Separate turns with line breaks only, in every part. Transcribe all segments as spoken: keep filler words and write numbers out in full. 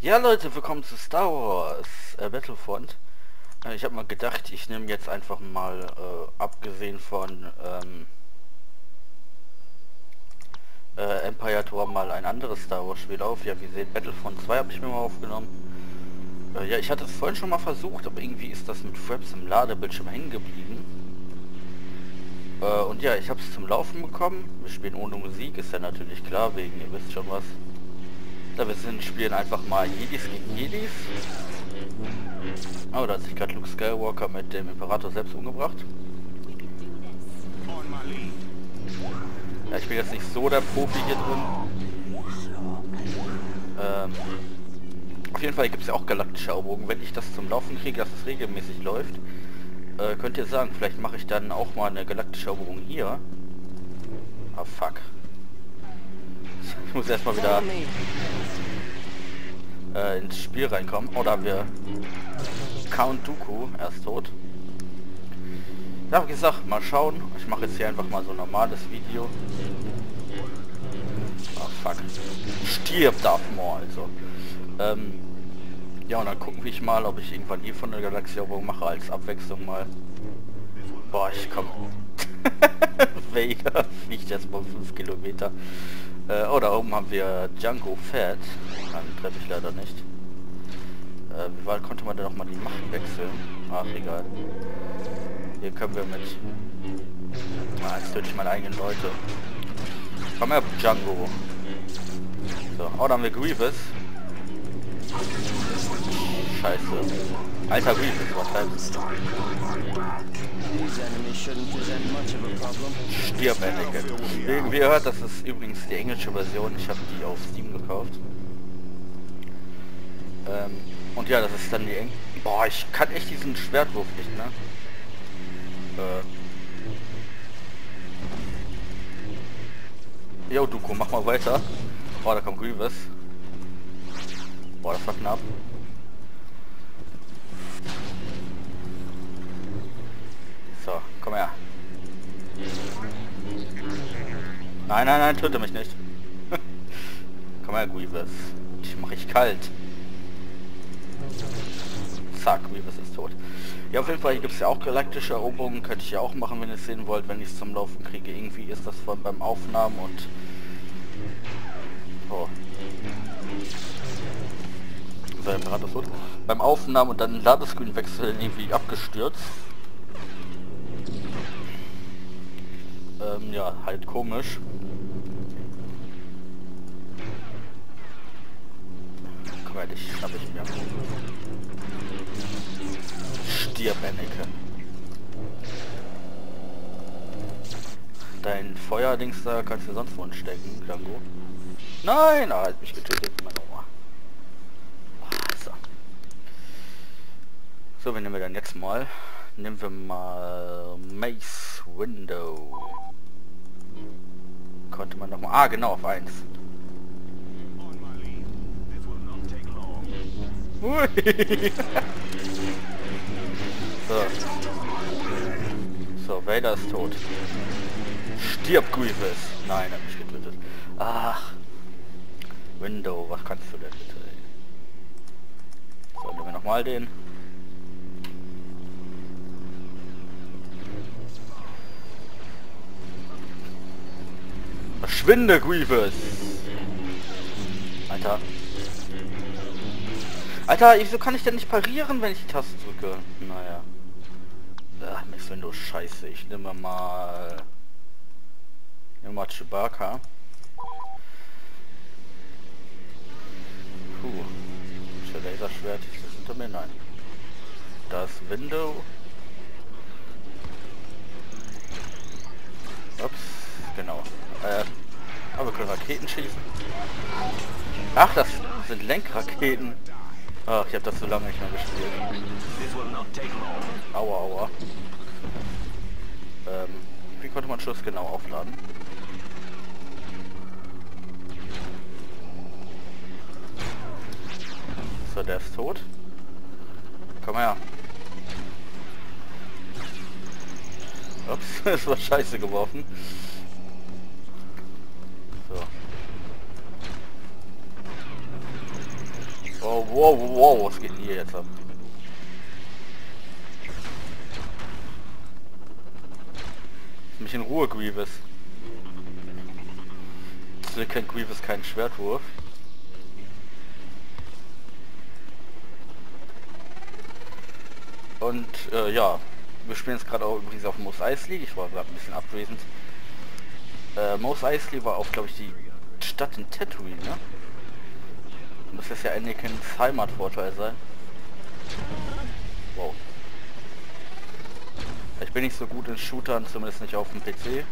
Ja Leute, willkommen zu Star Wars äh, Battlefront. Äh, ich habe mal gedacht, ich nehme jetzt einfach mal, äh, abgesehen von ähm, äh, Empire Tour, mal ein anderes Star Wars Spiel auf. Ja, wie ihr seht, Battlefront zwei habe ich mir mal aufgenommen. Äh, ja, ich hatte es vorhin schon mal versucht, aber irgendwie ist das mit Fraps im Ladebildschirm hängen geblieben. Äh, und ja, ich habe es zum Laufen bekommen. Wir spielen ohne Musik, ist ja natürlich klar, wegen, ihr wisst schon was. Ja, wir sind, spielen einfach mal Jedis gegen Jedis. Oh, da hat sich gerade Luke Skywalker mit dem Imperator selbst umgebracht. Ja, ich bin jetzt nicht so der Profi hier drin. Ähm, auf jeden Fall gibt es ja auch galaktische Eroberungen. Wenn ich das zum Laufen kriege, dass es regelmäßig läuft, äh, könnt ihr sagen, vielleicht mache ich dann auch mal eine galaktische Eroberung hier. Ah, fuck. Ich muss erstmal wieder äh, ins Spiel reinkommen. Oder haben wir Count Dooku, er ist tot. Ja, wie gesagt, mal schauen. Ich mache jetzt hier einfach mal so ein normales Video. Ah, fuck. Stirb, Darth Maul, also. Ähm, ja, und dann gucken wir mal, ob ich irgendwann hier von der Galaxie-Eroberung mache, als Abwechslung mal. Boah, ich komm. Vader fliegt jetzt mal fünf Kilometer. Äh, oh, da oben haben wir Jango Fett. Dann treffe ich leider nicht. Äh, wie weit konnte man denn noch mal die Macht wechseln? Ach, egal. Hier können wir mit... Ah, jetzt töte ich meine eigenen Leute. Komm her, Django. So, oh, da haben wir Grievous. Scheiße. Alter Grievous, übertreibst. Stirb, Anakin. Wie, wie ihr hört, das ist übrigens die englische Version. Ich habe die auf Steam gekauft. Ähm, und ja, das ist dann die Eng... Boah, ich kann echt diesen Schwertwurf nicht, ne? Äh... Jo, Dooku, mach mal weiter. Oh, da kommt Grievous. Boah, das war knapp. So, komm her. Nein, nein, nein, töte mich nicht. Komm her, Grievous. Ich mach ich kalt. Zack, Grievous ist tot. Ja, auf jeden Fall, hier gibt es ja auch galaktische Eroberungen. Könnte ich ja auch machen, wenn ihr es sehen wollt, wenn ich es zum Laufen kriege. Irgendwie ist das von beim Aufnahmen und... Oh. So, Imperator ist tot. Beim Aufnahmen und dann Ladescreen wechseln irgendwie abgestürzt. Ähm, ja, halt komisch. Komm her, dich schnapp ich mir. Stirb, Anakin. Dein Feuerdings da kannst du sonst wo stecken, Django. Nein, er hat mich getötet, mein Oma. So. So, wen nehmen wir dann jetzt mal? Nehmen wir mal Mace Window. Konnte man noch mal... Ah, genau, auf eins. Ui. So. So, Vader ist tot. Stirb, Grievous. Nein, er hat mich getötet. Ach. Window, was kannst du denn bitte? Ey? So, nehmen wir nochmal den. Verschwinde, Grievous! Alter. Alter, wieso kann ich denn nicht parieren, wenn ich die Taste drücke? Naja. Ach, Mace Window, scheiße. Ich nehme mal... Nehme mal Chewbacca. Puh. Das Laserschwert ist das hinter mir? Nein. Da ist Window. Ups. Genau. Äh, aber wir können Raketen schießen. Ach, das sind Lenkraketen. Ach, ich habe das so lange nicht mehr gespielt. Aua, aua. Ähm, wie konnte man Schuss genau aufladen? So, der ist tot. Komm her. Ups, das war scheiße geworfen. So. Wow, wow, wow, was geht denn hier jetzt ab? Lass mich in Ruhe, Grievous. Jetzt kennt Grievous keinen Schwertwurf. Und äh, ja, wir spielen jetzt gerade auch übrigens auf Mos Eisley. Ich war gerade ein bisschen abwesend. Äh, Mos Eisley war auch, glaube ich, die Stadt in Tatooine, ne? Muss das ja Anakins Heimatvorteil sein. Wow. Ich bin nicht so gut in Shootern, zumindest nicht auf dem P C.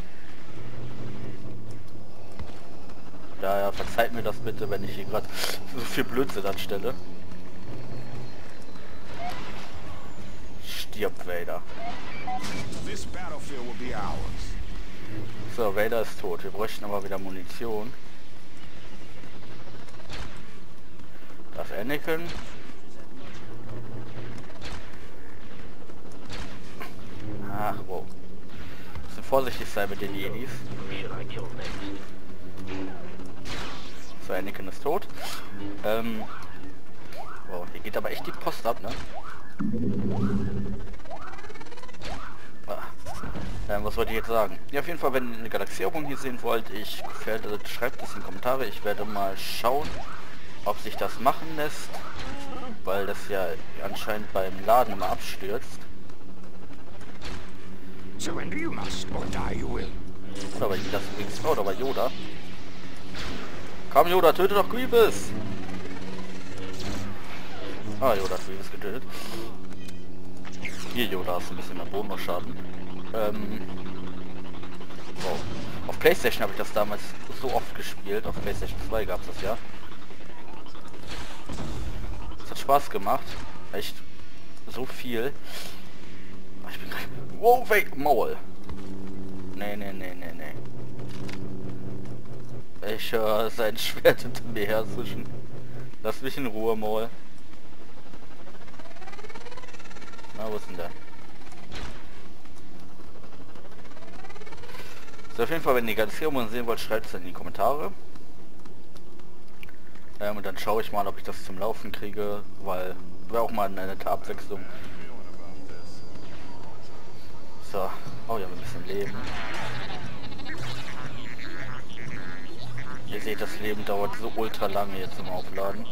Daher verzeiht mir das bitte, wenn ich hier gerade so viel Blödsinn anstelle. Stirb, Vader. So, Vader ist tot. Wir bräuchten aber wieder Munition. Das Anakin. Ach, wow. Müssen vorsichtig sein mit den Jedis. So, Anakin ist tot. Ähm, wow, hier geht aber echt die Post ab, ne? Ah. Ähm, was wollte ich jetzt sagen? Ja, auf jeden Fall, wenn ihr eine Galaxieerung hier sehen wollt, ich werde, schreibt es in die Kommentare. Ich werde mal schauen, ob sich das machen lässt, weil das ja anscheinend beim Laden immer abstürzt.
Surrender you must, or die you will.
Oder aber das übrigens, oh, da war Yoda. Komm Yoda, töte doch Grievous! Ah, Yoda hat Grievous getötet. Hier Yoda ist ein bisschen mehr Bonusschaden. Ähm, wow. Auf PlayStation habe ich das damals so oft gespielt. Auf PlayStation zwei gab es das ja. Es hat Spaß gemacht. Echt so viel. Ich bin... Wow, wait, Maul. Nee, nee, nee, nee, nee. Ich höre sein Schwert hinter mir her zwischen. Lass mich in Ruhe, Maul. Na, wo ist denn der? So, auf jeden Fall, wenn ihr die ganze Firma sehen wollt, schreibt es in die Kommentare. Ähm, und dann schaue ich mal, ob ich das zum Laufen kriege, weil wäre auch mal eine nette Abwechslung. So, oh ja, ein bisschen Leben. Ihr seht, das Leben dauert so ultra lange jetzt zum Aufladen.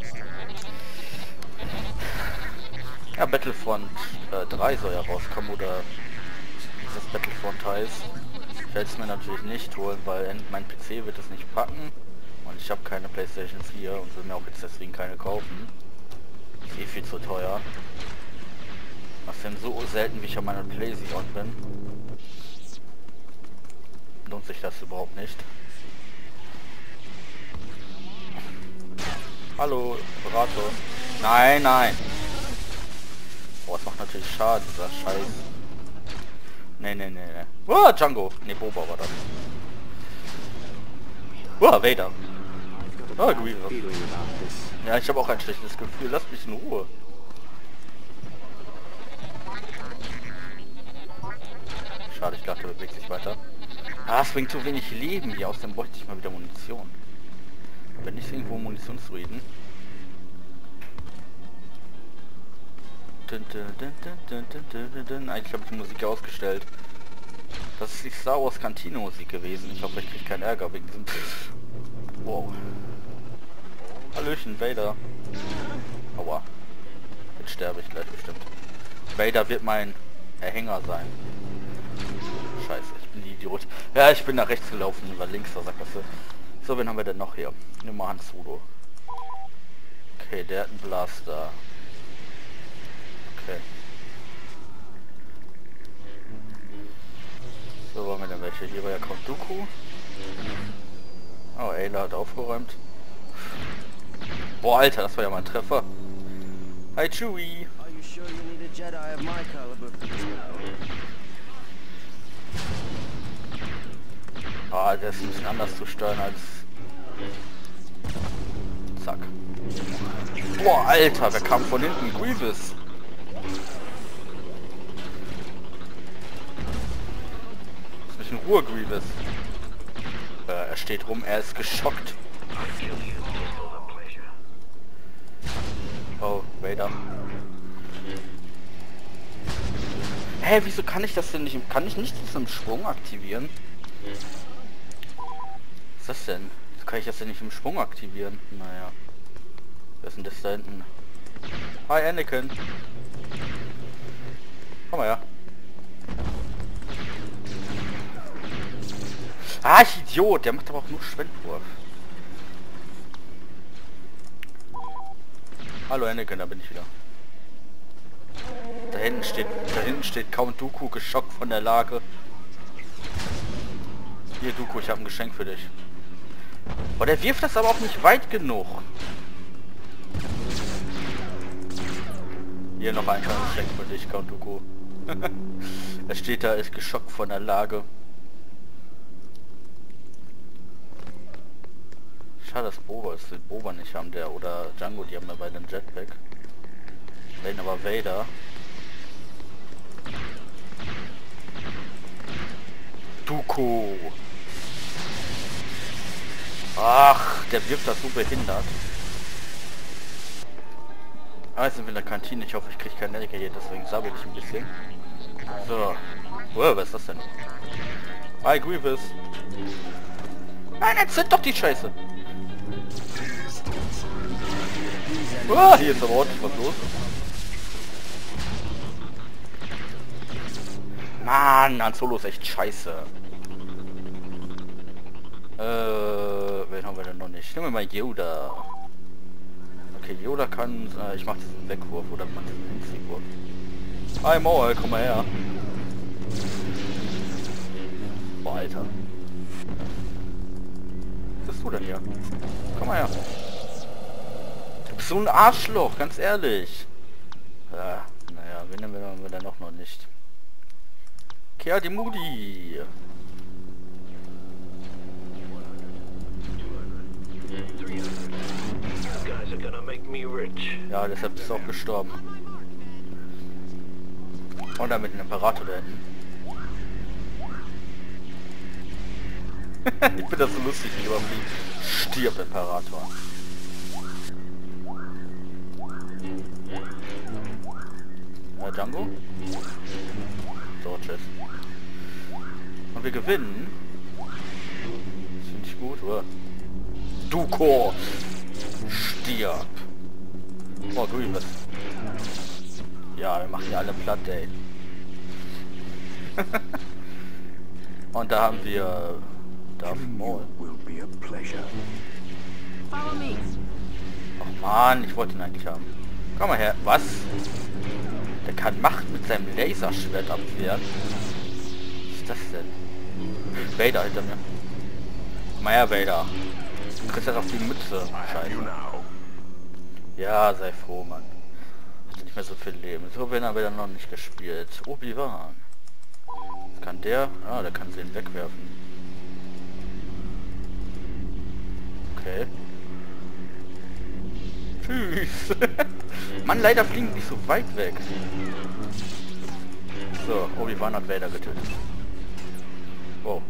Ja, Battlefront äh, drei soll ja rauskommen, oder das Battlefront heißt. Ich werde es mir natürlich nicht holen, weil mein P C wird es nicht packen. Und ich habe keine PlayStation vier und will mir auch jetzt deswegen keine kaufen. Ist eh viel zu teuer. Nachdem so selten wie ich an meiner PlayStation bin, lohnt sich das überhaupt nicht. Hallo, Operator. Nein, nein. Boah, es macht natürlich Schaden, dieser Scheiß. Nee, nee, nee, nee. Oh, Django. Ne, Boba war das. Oh, Vader. Oh, Grievous. Ja, ich habe auch ein schlechtes Gefühl. Lass mich in Ruhe. Schade, ich dachte, er bewegt sich weiter. Ah, es bringt zu wenig Leben hier. Außerdem bräuchte ich mal wieder Munition. Wenn nicht irgendwo Munitionsruiden. Eigentlich habe ich die Musik ausgestellt. Das ist die Star Wars Kantine Musik gewesen. Ich hoffe, ich kriege keinen Ärger wegen diesem... Wow. Hallöchen, Vader. Aua. Jetzt sterbe ich gleich bestimmt. Vader wird mein Erhänger sein. Scheiße, ich bin die Idiot. Ja, ich bin nach rechts gelaufen, über links der Sackgasse. So, wen haben wir denn noch hier? Nimm mal Han Solo. Okay, der hat einen Blaster. Okay. So, wollen wir denn welche? Hier war ja Count Dooku. Oh, Ayla hat aufgeräumt. Boah, Alter, das war ja mal ein Treffer. Hi, Chewie. Ah, der ist ein bisschen anders zu steuern als... Zack. Boah, Alter, wer kam von hinten? Grievous. Lass mich in Ruhe, Grievous. Äh, er steht rum, er ist geschockt. Vader. Hä, hey, wieso kann ich das denn nicht? Kann ich nicht das im Schwung aktivieren? Was ist das denn? Jetzt kann ich das denn nicht im Schwung aktivieren? Naja. Wer ist denn das da hinten? Hi Anakin. Komm mal her. Ah, ich Idiot. Der macht aber auch nur Schwendwurf. Hallo Anakin, da bin ich wieder. Da hinten steht, da hinten steht Count Dooku, geschockt von der Lage. Hier Dooku, ich habe ein Geschenk für dich. Oh, der wirft das aber auch nicht weit genug. Hier noch ein kleines Geschenk für dich, Count Dooku. Er steht da, ist geschockt von der Lage. Schade, dass Boba ist. Boba nicht haben, der oder Django, die haben dabei den Jetpack. Wenn aber Vader. Dooku. Ach, der wirft das so behindert. Ah, jetzt sind wir in der Kantine. Ich hoffe, ich kriege keinen Ärger hier, deswegen sabbel ich ein bisschen. So. Wow, was ist das denn? Hi, Grievous. Nein, jetzt sind doch die Scheiße. Oh, hier ist aber ordentlich was los. Mann, Han Solo ist echt scheiße. Äh, wen haben wir denn noch nicht? Nehmen wir mal Yoda. Okay, Yoda kann... Äh, ich mach diesen Wegwurf oder mach diesen Hinfliegwurf. Hi Maul, komm mal her. Boah, Alter. Was bist du denn hier? Komm mal her. Du bist so ein Arschloch, ganz ehrlich. Ja, naja, wen nehmen wir denn noch noch nicht? Kea die Moody. Ja, deshalb ist er auch gestorben. Und dann mit dem Imperator da hinten. Ich finde das so lustig, wie überfliegt. Stirb, Imperator. Ja, Django? So, tschüss. Und wir gewinnen. Das finde ich gut, oder? Dooku! Stirb! Oh, Grievous. Ja, wir machen die alle platt, ey. Und da haben wir... Darth Maul. Ach man, ich wollte ihn eigentlich haben. Komm mal her. Was? Der kann Macht mit seinem Laserschwert abwehren. Was ist das denn? Vader hinter mir. Meier Vader. Du kriegst jetzt auf die Mütze. Scheiße. Ja, sei froh, Mann. Hat nicht mehr so viel Leben. So werden haben wir dann noch nicht gespielt. Obi-Wan. Was kann der? Ah, der kann sie ihn wegwerfen. Okay. Tschüss. Mann, leider fliegen die so weit weg. So, Obi-Wan hat Vader getötet. Wow.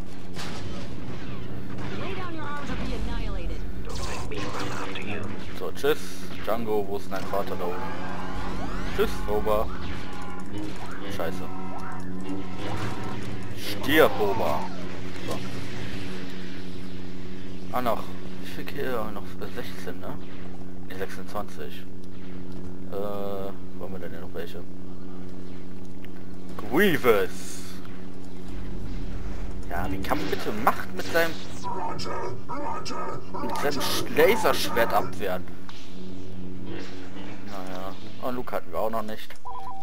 So, tschüss. Django, wo ist dein Vater da oben? Tschüss, Boba. Scheiße. Stirb, Boba. So. Ah, noch. Wie viel Kill? Noch sechzehn, ne? Ne, sechsundzwanzig. Äh, wo haben wir denn hier noch welche? Grievous! Ja, wie kann man bitte Macht mit seinem... mit seinem Laserschwert abwehren? Naja. Und Luke hatten wir auch noch nicht.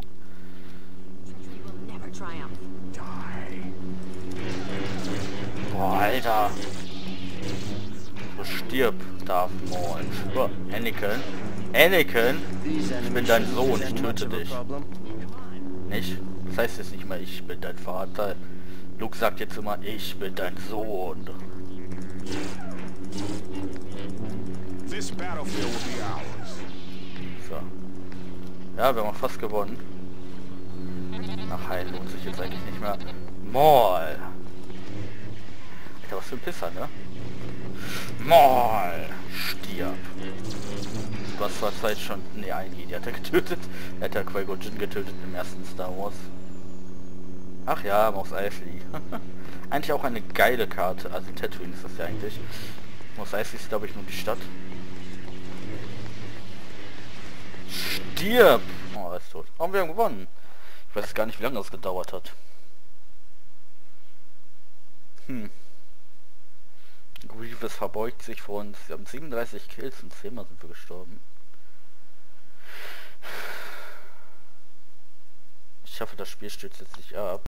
Boah, Alter. So stirb, Darth Maul. Oh, Anakin. Anakin, ich bin dein Sohn, ich töte dich. Nicht? Das heißt jetzt nicht mal, ich bin dein Vater. Luke sagt jetzt immer, ich bin dein Sohn. So. Ja, wir haben fast gewonnen. Ach, heil, lohnt sich jetzt eigentlich nicht mehr. Maul. Alter, was für ein Pisser, ne? Maul. Stirb. Du hast zwar Zeit schon... Ne, einen Jedi hat er getötet. Er hat ja Qui-Gon Jinn getötet im ersten Star Wars. Ach ja, Mos Eisley. Eigentlich auch eine geile Karte. Also Tatooine ist das ja eigentlich. Mos Eisley ist, glaube ich, nur die Stadt. Stirb! Oh, er ist tot. Oh, wir haben gewonnen. Ich weiß gar nicht, wie lange das gedauert hat. Hm. Grievous verbeugt sich vor uns. Wir haben siebenunddreißig Kills und zehnmal sind wir gestorben. Ich hoffe, das Spiel stürzt jetzt nicht ab.